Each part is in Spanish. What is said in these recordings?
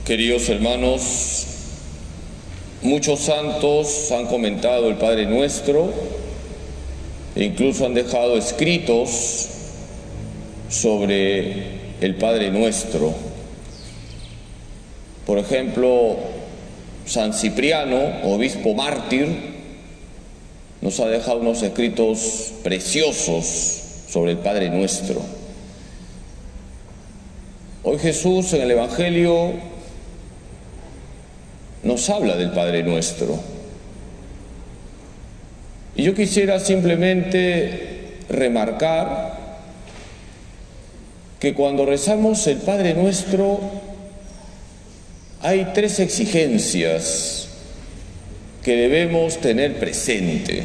Queridos hermanos, muchos santos han comentado el Padre Nuestro e incluso han dejado escritos sobre el Padre Nuestro. Por ejemplo, San Cipriano, obispo mártir, nos ha dejado unos escritos preciosos sobre el Padre Nuestro. Hoy Jesús en el Evangelio nos habla del Padre Nuestro. Y yo quisiera simplemente remarcar que cuando rezamos el Padre Nuestro hay tres exigencias que debemos tener presente.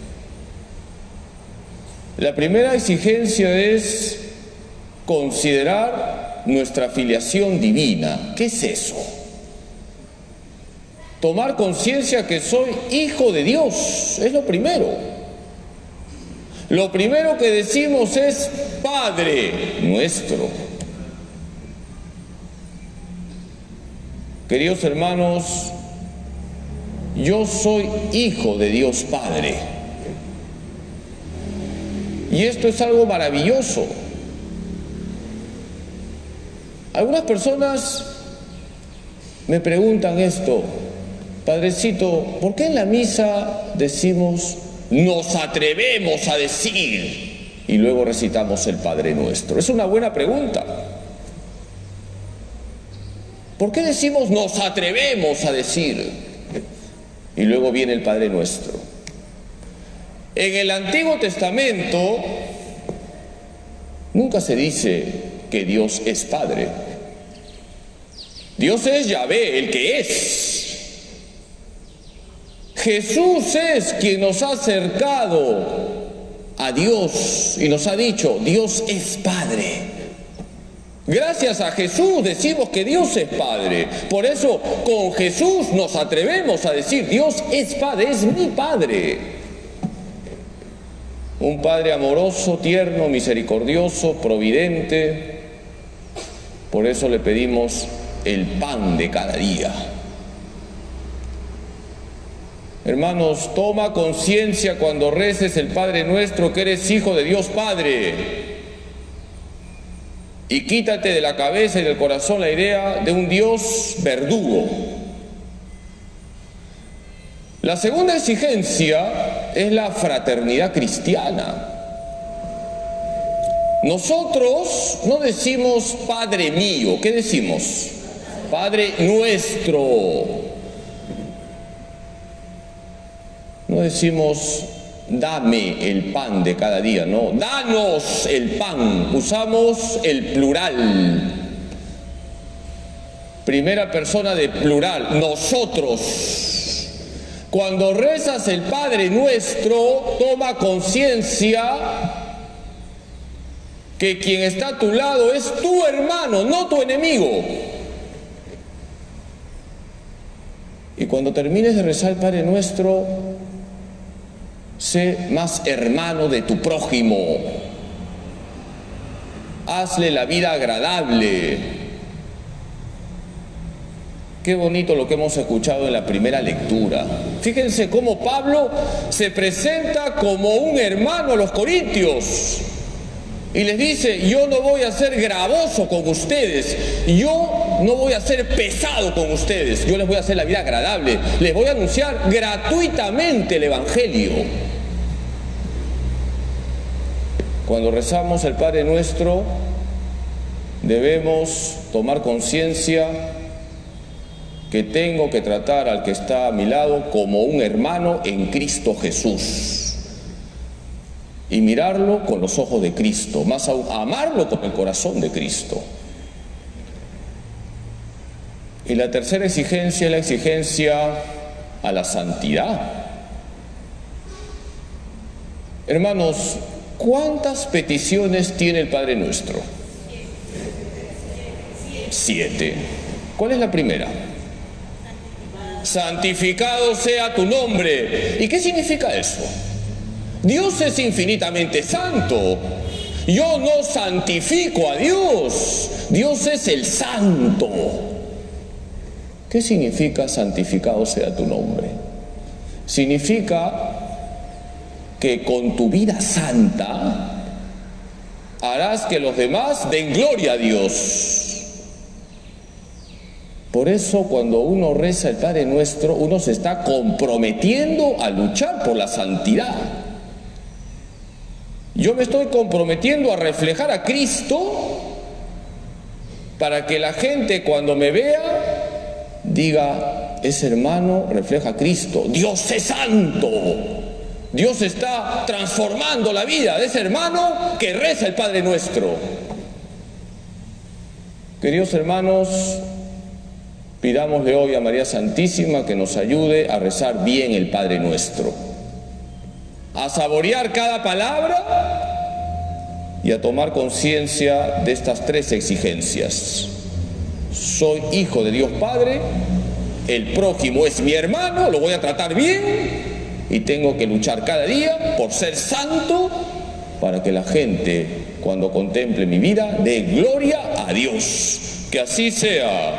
La primera exigencia es considerar nuestra filiación divina. ¿Qué es eso? Tomar conciencia que soy hijo de Dios, es lo primero. Lo primero que decimos es Padre Nuestro. Queridos hermanos, yo soy hijo de Dios Padre. Y esto es algo maravilloso. Algunas personas me preguntan esto: Padrecito, ¿por qué en la misa decimos, nos atrevemos a decir, y luego recitamos el Padre Nuestro? Es una buena pregunta. ¿Por qué decimos nos atrevemos a decir, y luego viene el Padre Nuestro? En el Antiguo Testamento nunca se dice que Dios es Padre. Dios es Yahvé, el que es. Jesús es quien nos ha acercado a Dios y nos ha dicho, Dios es Padre. Gracias a Jesús decimos que Dios es Padre. Por eso con Jesús nos atrevemos a decir, Dios es Padre, es mi Padre. Un Padre amoroso, tierno, misericordioso, providente. Por eso le pedimos el pan de cada día. Hermanos, toma conciencia cuando reces el Padre Nuestro que eres hijo de Dios Padre. Y quítate de la cabeza y del corazón la idea de un Dios verdugo. La segunda exigencia es la fraternidad cristiana. Nosotros no decimos Padre mío, ¿qué decimos? Padre Nuestro. No decimos dame el pan de cada día, no, danos el pan. Usamos el plural, primera persona de plural, nosotros. Cuando rezas el Padre Nuestro, toma conciencia que quien está a tu lado es tu hermano, no tu enemigo. Y cuando termines de rezar el Padre Nuestro, sé más hermano de tu prójimo. Hazle la vida agradable. Qué bonito lo que hemos escuchado en la primera lectura. Fíjense cómo Pablo se presenta como un hermano a los corintios. Y les dice, yo no voy a ser gravoso con ustedes. Yo no voy a ser pesado con ustedes. Yo les voy a hacer la vida agradable. Les voy a anunciar gratuitamente el Evangelio. Cuando rezamos el Padre Nuestro, debemos tomar conciencia que tengo que tratar al que está a mi lado como un hermano en Cristo Jesús. Y mirarlo con los ojos de Cristo, más aún, amarlo con el corazón de Cristo. Y la tercera exigencia es la exigencia a la santidad. Hermanos, ¿cuántas peticiones tiene el Padre Nuestro? 7. ¿Cuál es la primera? Santificado sea tu nombre. ¿Y qué significa eso? Dios es infinitamente santo. Yo no santifico a Dios. Dios es el santo. ¿Qué significa santificado sea tu nombre? Significa que con tu vida santa harás que los demás den gloria a Dios. Por eso cuando uno reza el Padre Nuestro, uno se está comprometiendo a luchar por la santidad. Yo me estoy comprometiendo a reflejar a Cristo para que la gente cuando me vea diga, ese hermano refleja a Cristo, Dios es santo. Dios está transformando la vida de ese hermano que reza el Padre Nuestro. Queridos hermanos, pidámosle hoy a María Santísima que nos ayude a rezar bien el Padre Nuestro, a saborear cada palabra y a tomar conciencia de estas tres exigencias. Soy hijo de Dios Padre, el prójimo es mi hermano, lo voy a tratar bien y tengo que luchar cada día por ser santo para que la gente, cuando contemple mi vida, dé gloria a Dios. Que así sea.